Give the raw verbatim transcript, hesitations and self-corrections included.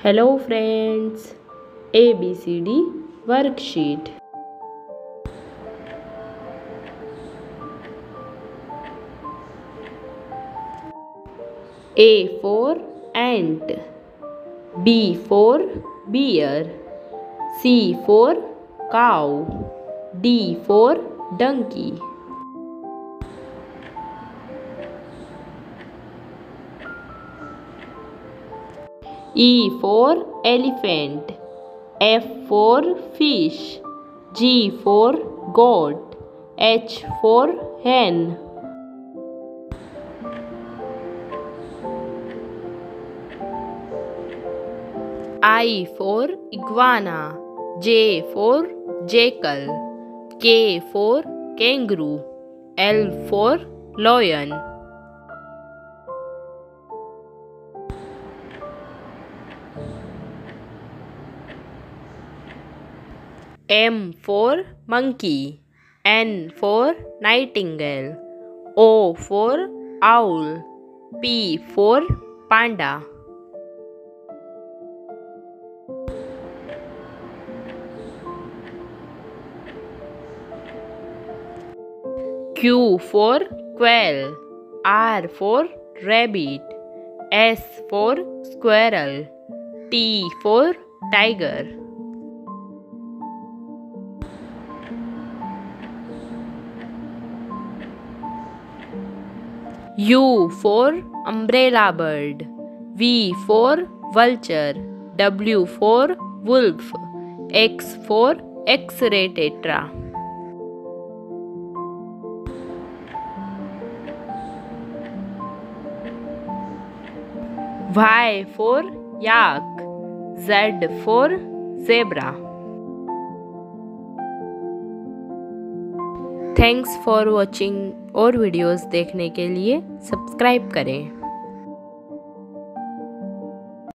Hello friends, A B C D worksheet. A for ant, B for bear, C for cow, D for donkey. E for elephant, F for fish, G for goat, H for hen. I for iguana, J for jackal, K for kangaroo, L for lion. M for monkey, N for nightingale, O for owl, P for panda. Q for quail, R for rabbit, S for squirrel, T for tiger. U for umbrella bird, V for vulture, W for wolf, X for X-ray tetra. Y for yak, Z for zebra. Thanks for watching. और videos देखने के लिए subscribe करें।